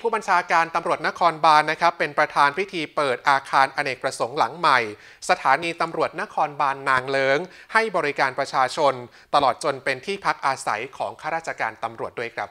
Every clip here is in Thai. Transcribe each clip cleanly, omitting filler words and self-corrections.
ผู้บัญชาการตำรวจนครบาลนะครับเป็นประธานพิธีเปิดอาคารอเนกประสงค์หลังใหม่สถานีตำรวจนครบาลนางเลิ้งให้บริการประชาชนตลอดจนเป็นที่พักอาศัยของข้าราชการตำรวจด้วยครับ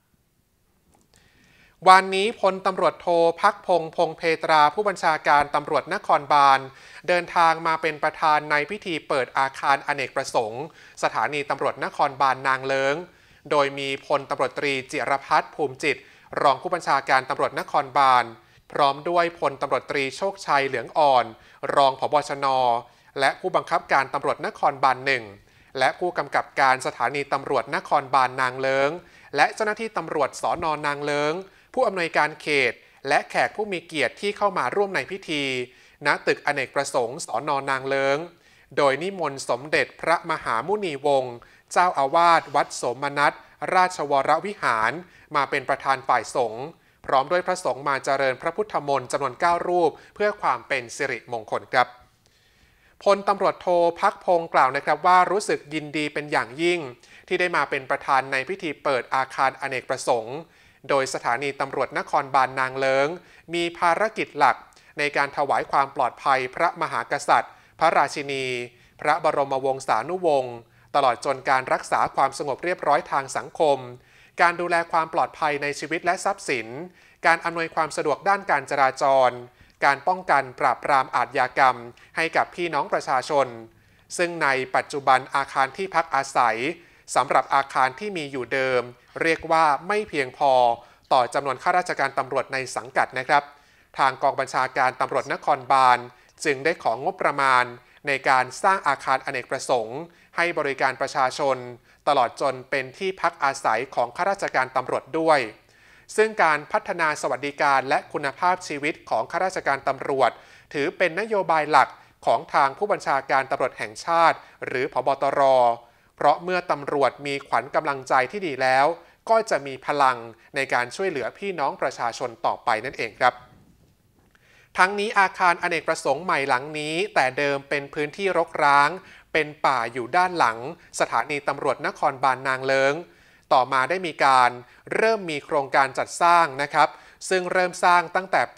วันนี้พลตำรวจโทภักพงษ์ พงษ์เพตราผู้บัญชาการตำรวจนครบาลเดินทางมาเป็นประธานในพิธีเปิดอาคารอเนกประสงค์สถานีตำรวจนครบาลนางเลิ้งโดยมีพลตำรวจตรีจิรพัฒน์ภูมิจิตรรองผู้บัญชาการตำรวจนครบาลพร้อมด้วยพลตำรวจตรีโชคชัยเหลืองอ่อนรองผบ.ชน.และผู้บังคับการตำรวจนครบาล1และผู้กำกับการสถานีตำรวจนครบาลนางเลิ้งและเจ้าหน้าที่ตำรวจสน.นางเลิ้งผู้อำนวยการเขตและแขกผู้มีเกียรติที่เข้ามาร่วมในพิธีณตึกอเนกประสงค์สน.นางเลิ้งโดยนิมนต์สมเด็จพระมหามุนีวงศ์เจ้าอาวาสวัดโสมนัสราชวรวิหารมาเป็นประธานฝ่ายสงฆ์พร้อมด้วยพระสงฆ์มาเจริญพระพุทธมนต์จำนวน9รูปเพื่อความเป็นสิริมงคลครับพลตำรวจโทภักพงษ์กล่าวนะครับว่ารู้สึกยินดีเป็นอย่างยิ่งที่ได้มาเป็นประธานในพิธีเปิดอาคารอเนกประสงค์โดยสถานีตำรวจนครบาลนางเลิ้งมีภารกิจหลักในการถวายความปลอดภัยพระมหากษัตริย์พระราชินีพระบรมวงศานุวงศ์ตลอดจนการรักษาความสงบเรียบร้อยทางสังคมการดูแลความปลอดภัยในชีวิตและทรัพย์สินการอำนวยความสะดวกด้านการจราจรการป้องกันปราบปรามอาชญากรรมให้กับพี่น้องประชาชนซึ่งในปัจจุบันอาคารที่พักอาศัยสำหรับอาคารที่มีอยู่เดิมเรียกว่าไม่เพียงพอต่อจำนวนข้าราชการตำรวจในสังกัดนะครับทางกองบัญชาการตำรวจนครบาลจึงได้ของงบประมาณในการสร้างอาคารอเนกประสงค์ให้บริการประชาชนตลอดจนเป็นที่พักอาศัยของข้าราชการตำรวจด้วยซึ่งการพัฒนาสวัสดิการและคุณภาพชีวิตของข้าราชการตำรวจถือเป็นนโยบายหลักของทางผู้บัญชาการตำรวจแห่งชาติหรือผบ.ตร.เพราะเมื่อตำรวจมีขวัญกำลังใจที่ดีแล้วก็จะมีพลังในการช่วยเหลือพี่น้องประชาชนต่อไปนั่นเองครับทั้งนี้อาคารอเนกประสงค์ใหม่หลังนี้แต่เดิมเป็นพื้นที่รกร้างเป็นป่าอยู่ด้านหลังสถานีตำรวจนครบาลนางเลิ้งต่อมาได้มีการเริ่มมีโครงการจัดสร้างนะครับซึ่งเริ่มสร้างตั้งแต่ปี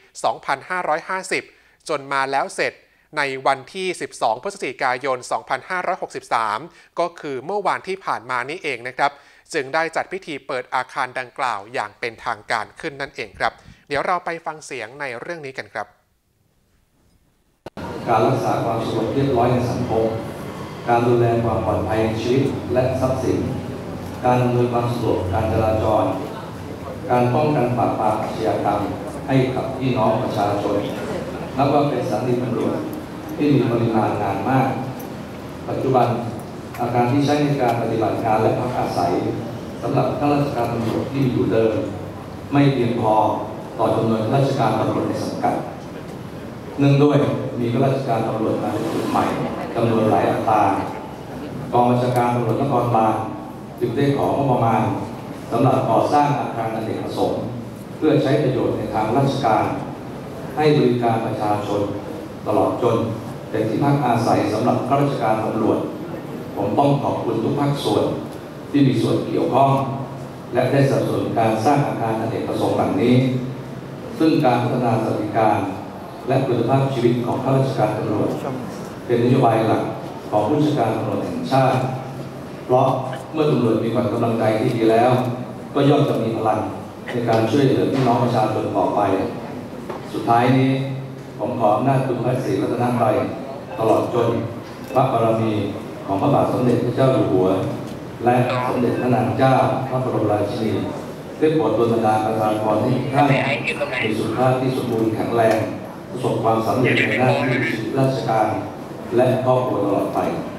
2550 จนมาแล้วเสร็จในวันที่ 12 พฤศจิกายน 2563 ก็คือเมื่อวานที่ผ่านมานี้เองนะครับจึงได้จัดพิธีเปิดอาคารดังกล่าวอย่างเป็นทางการขึ้นนั่นเองครับเดี๋ยวเราไปฟังเสียงในเรื่องนี้กันครับการรักษาความสงบเรียบร้อยในสังคมการดูแลความปลอดภัยในชีวิตและทรัพย์สินการอำนวยความสะดวกการจราจรการป้องกันปราบปรามอาชญากรรมให้กับพี่น้องประชาชนนับว่าเป็นสถานีตำรวจที่มีปริมาณงานมากปัจจุบันอาคารที่ใช้ในการปฏิบัติงานและพักอาศัยสำหรับข้าราชการตำรวจที่มีอยู่เดิมไม่เพียงพอต่อจำนวนข้าราชการตำรวจในสังกัดเนื่องด้วยมีข้าราชการตำรวจมาในชุดใหม่จำนวนหลายอัตรากองบัญชาการตำรวจนครบาลจึงได้ของงบประมาณสำหรับก่อสร้างอาคารอเนกประสงค์เพื่อใช้ประโยชน์ในทางราชการให้บริการประชาชนตลอดจนเป็นที่พักอาศัยสำหรับข้าราชการตำรวจผมต้องขอบคุณทุกภาคส่วนที่มีส่วนเกี่ยวข้องและได้สนับสนุนการสร้างอาคารอเนกประสงค์หลังนี้ซึ่งการพัฒนาสวัสดิการและคุณภาพชีวิตของข้าราชการตำรวจเป็นนโยบายหลักของผู้บัญชาการตำรวจแห่งชาติเพราะเมื่อตำรวจมีกำลังใจที่ดีแล้วก็ย่อมจะมีพลังในการช่วยเหลือพี่น้องประชาชนต่อไปสุดท้ายนี้ผมขออำนาจคุณพระศรีรัตนตรัยตลอดจนพระบารมีของพระบาทสมเด็จพระเจ้าอยู่หัวและสมเด็จพระนางเจ้าพระบรมราชินีได้โปรดดลบันดาลประทานพรให้ท่านมีสุขภาพที่สมบูรณ์แข็งแรงประสบความสำเร็จในหน้าที่ราชการและครอบครัวตลอดไป